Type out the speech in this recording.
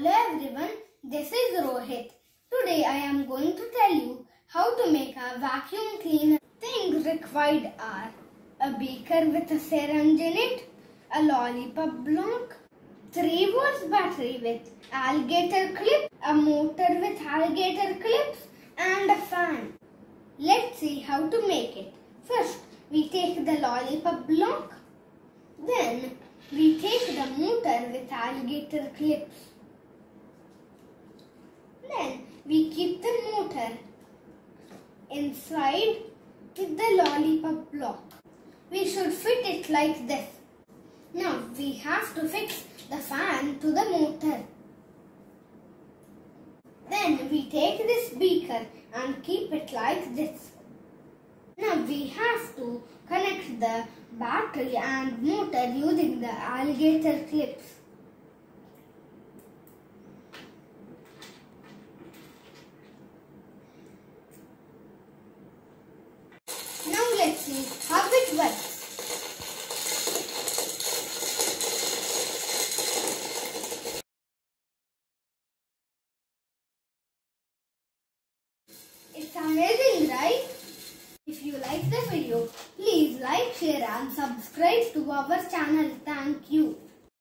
Hello everyone, this is Rohit. Today I am going to tell you how to make a vacuum cleaner. Things required are a beaker with a syringe in it, a lollipop block, 3 volts battery with alligator clip, a motor with alligator clips and a fan. Let's see how to make it. First, we take the lollipop block. Then, we take the motor with alligator clips. Then, we keep the motor inside with the lollipop block. We should fit it like this. Now, we have to fix the fan to the motor. Then, we take this beaker and keep it like this. Now, we have to connect the battery and motor using the alligator clips. Now let's see how it works. It's amazing, right? If you like the video, please like, share and subscribe to our channel. Thank you.